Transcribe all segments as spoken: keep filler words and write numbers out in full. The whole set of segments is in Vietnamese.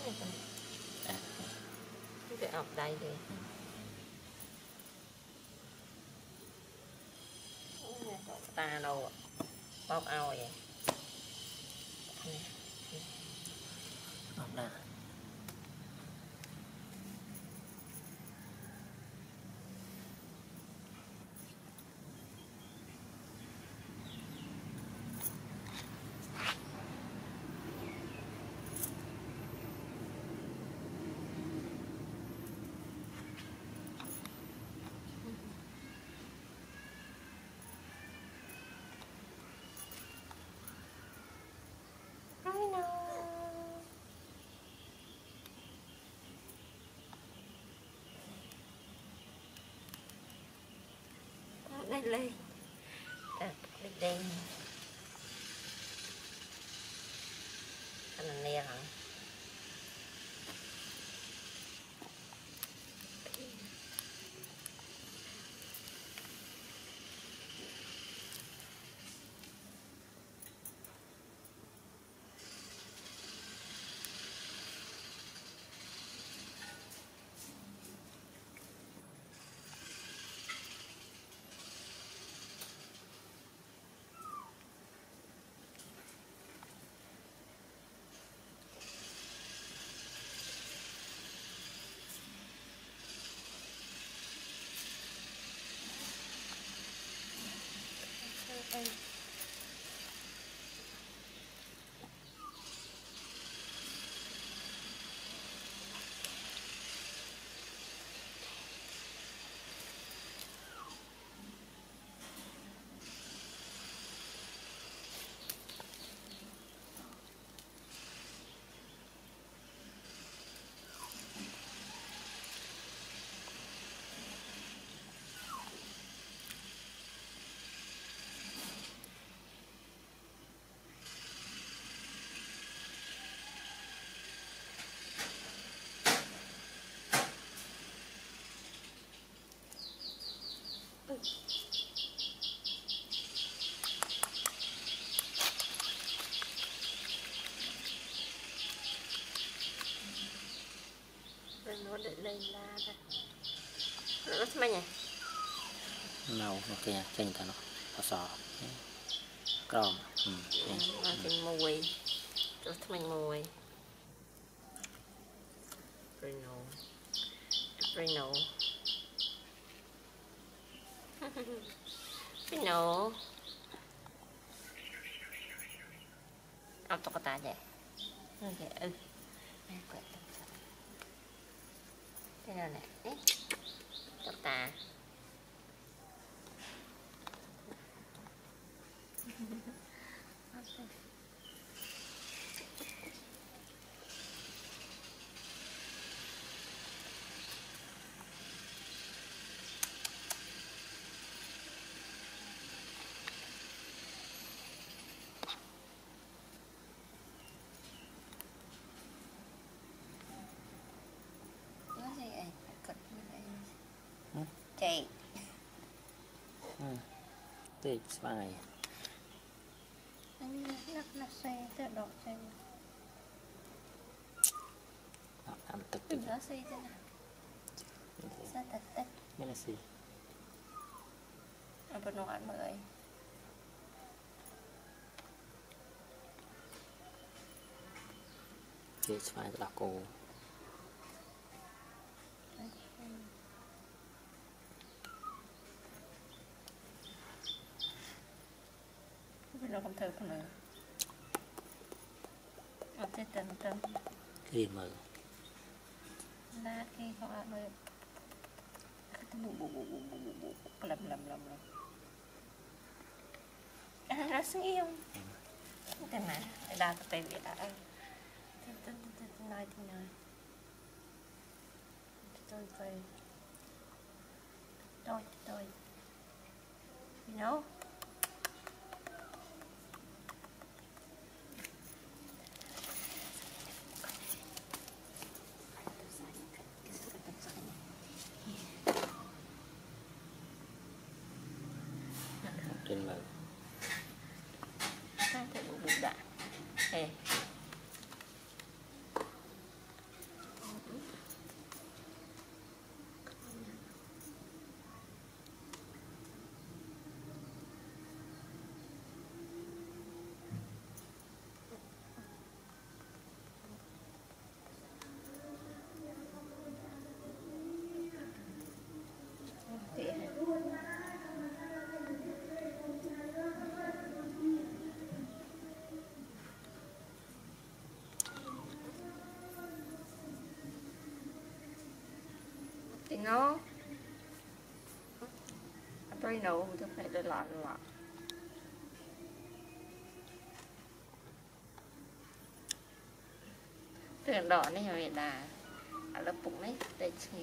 cái ọc đây đi. Ta đâu bóc ao vậy. Ọc đây. Lên lên à, lên đen anh là nè hả đây. Nó để lên la ra nó sao nhỉ màu nó kia trên ta nó nó sò crom nó trên mùi cho mình mùi Pruno Pruno Pruno ốc tóc ta vậy ok ừ thế nào nè đấy tóc ta chạy tiếp bài anh nắp nắp xe tự động xe làm tật tự đó xe thế nào sao tật tật cái là gì ở bên ngoài mọi người tiếp bài là cô nó không thử nữa ở trên tầng tầng gì mở lá kia họ ăn rồi bù bù bù bù bù bù bù lầm lầm lầm lầm à nó xinh yêu thế mà đào tay việt đã anh nói thì nói tôi tôi tôi tôi you know trên mở sang thử bụng đã ê Pruno trong này để lọt lọt đường đỏ này rồi là ở lớp bụng đấy để chỉ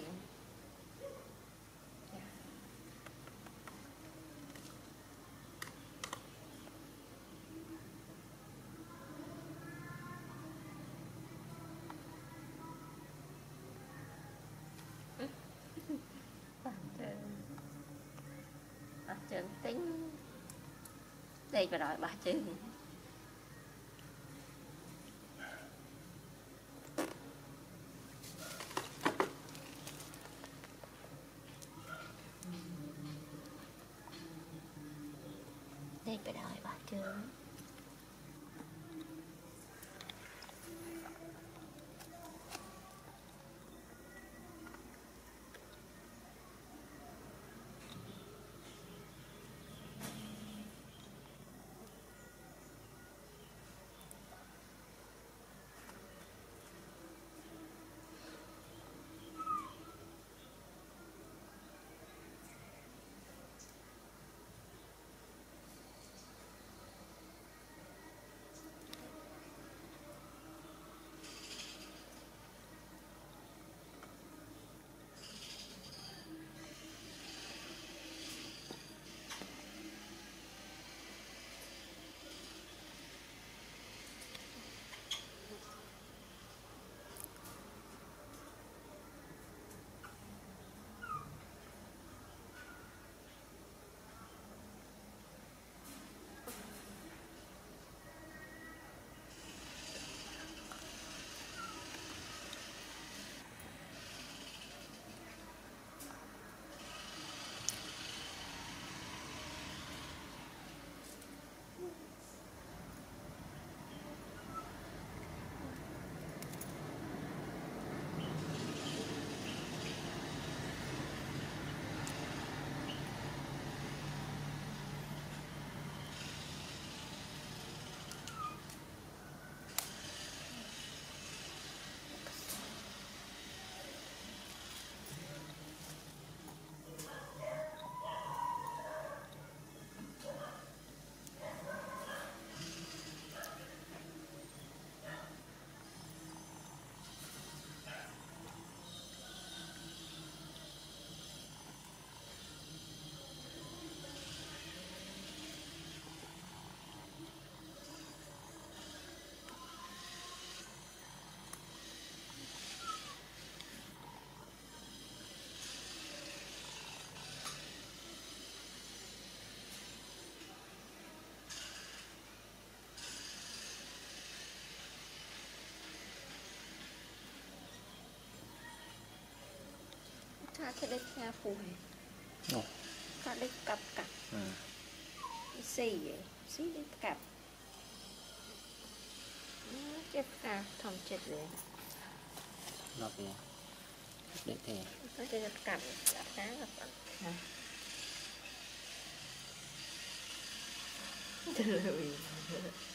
chân tính đây phải đòi ba chân đây phải đòi ba chân cái đích nha phù cái đích cặp cặp xì vậy xí đích cặp chết à thòng chết rồi lọt về để thế nó sẽ cặp khá là từ